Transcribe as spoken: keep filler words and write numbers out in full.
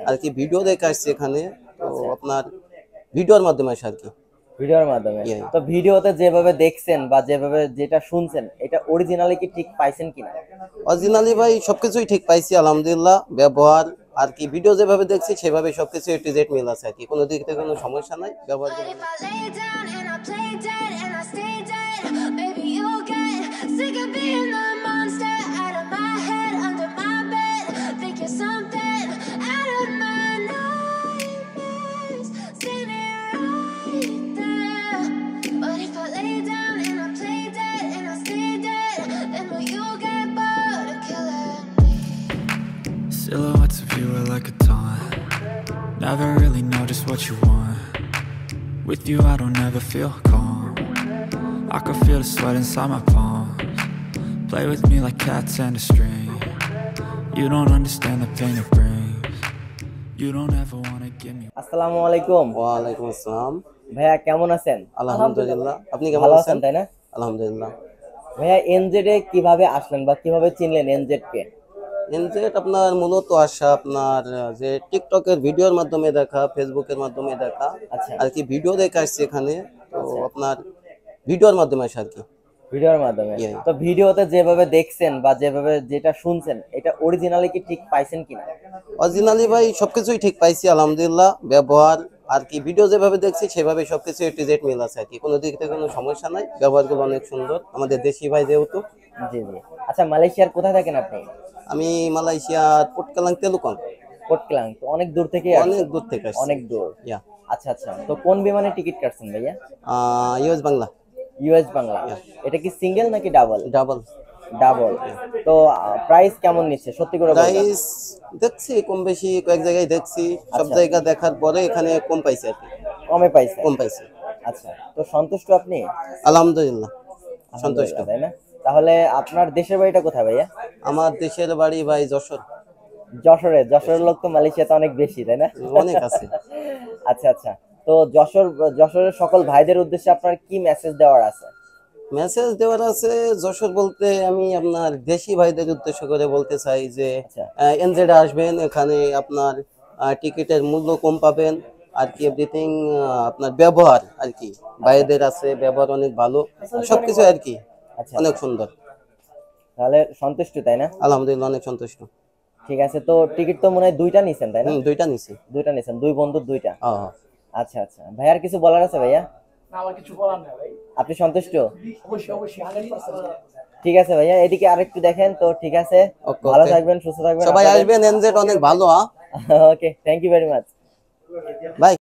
আর কি ভিডিও দেখে আসছে এখানে, তো আপনার ভিডিওর মাধ্যমে আসে আর কি। ভিডিওর মাধ্যমে। তো ভিডিওতে যেভাবে দেখছেন বা যেভাবে যেটা শুনছেন এটা অরিজিনালি কি ঠিক পাইছেন কিনা? অরিজিনালি ভাই সবকিছুই ঠিক পাইছি আলহামদুলিল্লাহ। ব্যবহার আর কি ভিডিও যেভাবে দেখছি সেভাবে সবকিছু এ টু জেড মিল আছে আর কি, কোনো দিক থেকে কোনো সমস্যা নাই। ব্যবহার করে Silhouettes of you are like a taunt. Never really know just what you want. With you I don't ever feel calm. I can feel the sweat inside my palms. Play with me like cats and a string. You don't understand the pain it brings. You don't ever wanna give me. আসসালামু আলাইকুম। ওয়া আলাইকুম আসসালাম। ভাইয়া কেমন আছেন? আলহামদুলিল্লাহ। আপনি কেমন ভালো আছেন? আছেন তাই না? আলহামদুলিল্লাহ। ভাইয়া এনজেড এ কিভাবে আসলেন বা কিভাবে চিনলেন এনজেড কে? এনজেড আপনার মূলত আসা আপনার যে টিকটকের ভিডিওর মাধ্যমে দেখা, ফেসবুকের মাধ্যমে দেখা আর কি, ভিডিও দেখে আসছে এখানে, তো আপনার ভিডিওর মাধ্যমে আসে আর কি। ভিডিওর মাধ্যমে। তো ভিডিওতে যেভাবে দেখছেন বা যেভাবে যেটা শুনছেন এটা অরিজিনালি কি ঠিক পাইছেন কিনা? অরিজিনালি ভাই সবকিছুই ঠিক পাইছি আলহামদুলিল্লাহ। ব্যবহার আর কি ভিডিও যেভাবে দেখছি সেভাবে সবকিছু এ টু জেড মিল আছে আর কি, কোনো দিক থেকে কোনো সমস্যা নাই। ব্যবহারগুলো অনেক সুন্দর, আমাদের দেশি ভাই যেহেতু। জি জি। আচ্ছা, মালয়েশিয়ার কোথায় থাকেন আপনি? আমি মালয়েশিয়ার পোটকালাং তেলুকং। পোটকালাং, তো অনেক দূর থেকে? অনেক দূর থেকে আসছি। অনেক দূর। ইয়া। আচ্ছা আচ্ছা, তো কোন বিমানে টিকিট কাটছেন ভাইয়া? আহ ইউএস বাংলা। ইউএস বাংলা। এটা কি সিঙ্গেল নাকি ডাবল? ডাবল। ডাবল। তো প্রাইস কেমন নিচ্ছে সত্যি করে বলুন? প্রাইস দেখছি কম বেশি, কয়েক জায়গায় দেখছি, সব জায়গা দেখার পরে এখানে কম পাইছি আর কি। কমে পাইছে? কম পাইছি। আচ্ছা, তো সন্তুষ্ট আপনি? আলহামদুলিল্লাহ সন্তুষ্ট। তাই না? তাহলে আপনার দেশের বাড়িটা কোথায় ভাইয়া? আমার দেশের বাড়ি ভাই যশোর। যশোরে? যশোরের লোক তো মালয়েশিয়াতে অনেক বেশি তাই না? অনেক আছে। আচ্ছা আচ্ছা, তো যশোর যশোরের সকল ভাইদের উদ্দেশ্যে আপনার কি মেসেজ দেওয়ার আছে? মেসেজ দেওয়ার আছে যশোর বলতে আমি আপনার দেশি ভাইদের উদ্দেশ্য করে বলতে চাই যে এনজেড আসবেন, এখানে আপনার টিকিটের মূল্য কম পাবেন আর কি, এভরিথিং আপনার ব্যবহার আর কি ভাইদের আছে, ব্যবহার অনেক ভালো, সবকিছু আর কি অনেক সুন্দর। তাহলে সন্তুষ্ট তাই না? আলহামদুলিল্লাহ অনেক সন্তুষ্ট। ঠিক আছে, তো টিকিট তো মনে হয় দুইটা নিছেন তাই না? দুইটা নিছি। দুইটা নিছেন, দুই বন্ধুর দুইটা? হ্যাঁ। আচ্ছা আচ্ছা, ভাইয়ার কিছু বলার আছে ভাইয়া? না, আমার কিছু বলার নাই ভাই। আপনি সন্তুষ্ট? অবশ্যই অবশ্যই হান্ড্রেড পার্সেন্ট। ঠিক আছে ভাইয়া, এদিকে আরেকটু দেখেন তো। ঠিক আছে, ভালো থাকবেন, সুস্থ থাকবেন, সবাই আসবেন, এনজেড অনেক ভালো। Okay, thank you very much by.